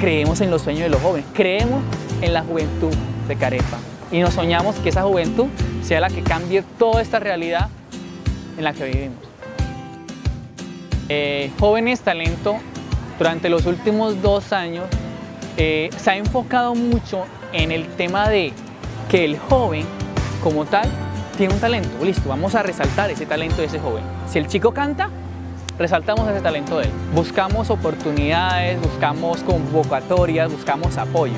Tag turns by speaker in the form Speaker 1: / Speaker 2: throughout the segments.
Speaker 1: creemos en los sueños de los jóvenes, creemos en la juventud de Carepa y nos soñamos que esa juventud sea la que cambie toda esta realidad en la que vivimos. Jóvenes Talento, durante los últimos 2 años, se ha enfocado mucho en el tema de que el joven, como tal, tiene un talento. Listo, vamos a resaltar ese talento de ese joven. Si el chico canta, resaltamos ese talento de él. Buscamos oportunidades, buscamos convocatorias, buscamos apoyo.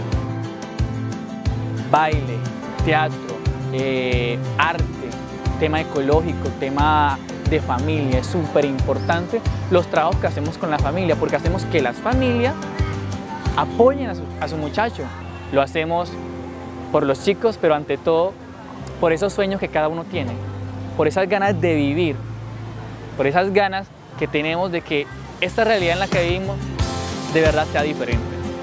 Speaker 1: Baile, teatro, arte, tema ecológico, tema de familia. Es súper importante los trabajos que hacemos con la familia, porque hacemos que las familias apoyen a su muchacho. Lo hacemos por los chicos, pero ante todo por esos sueños que cada uno tiene, por esas ganas de vivir, por esas ganas que tenemos de que esta realidad en la que vivimos de verdad sea diferente.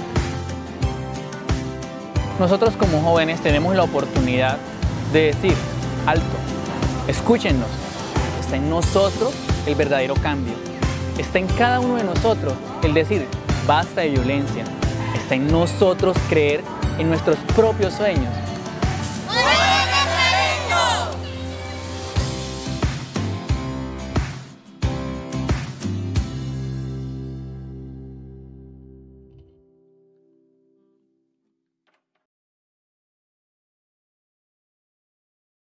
Speaker 1: Nosotros como jóvenes tenemos la oportunidad de decir, alto, escúchennos, está en nosotros el verdadero cambio, está en cada uno de nosotros el decir, basta de violencia, está en nosotros creer en nuestros propios sueños.